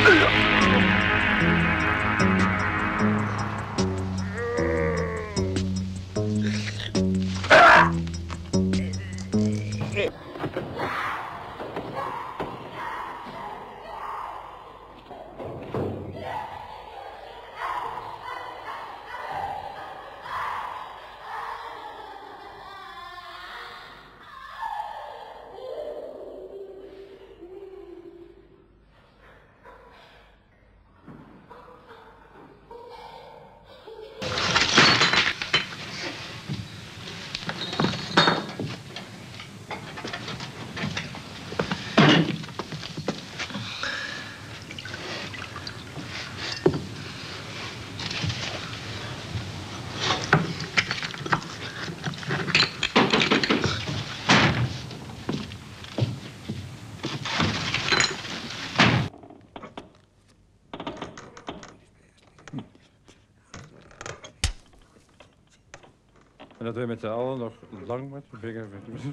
En dat we met z'n allen nog lang met de vinger...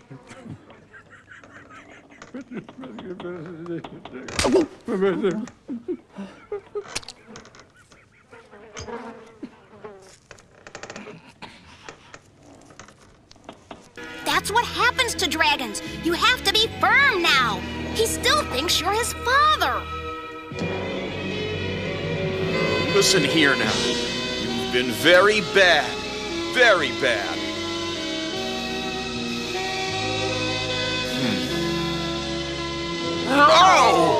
That's what happens to dragons. You have to be firm now. He still thinks you're his father. Listen here now. You've been very bad. Very bad. Oh!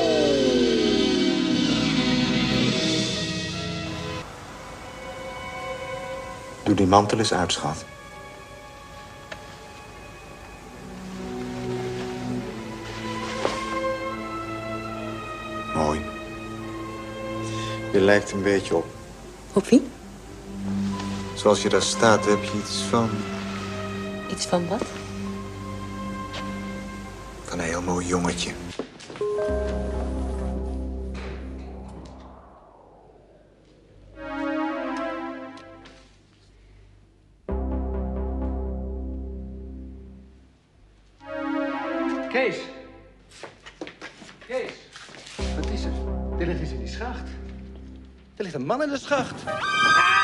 Doe die mantel eens uit, schat. Mooi. Je lijkt een beetje op. Op wie? Zoals je daar staat, heb je iets van... Iets van wat? Van een heel mooi jongetje. Kees! Kees! Wat is er? Er ligt iets in die schacht. Er ligt een man in de schacht. Ah!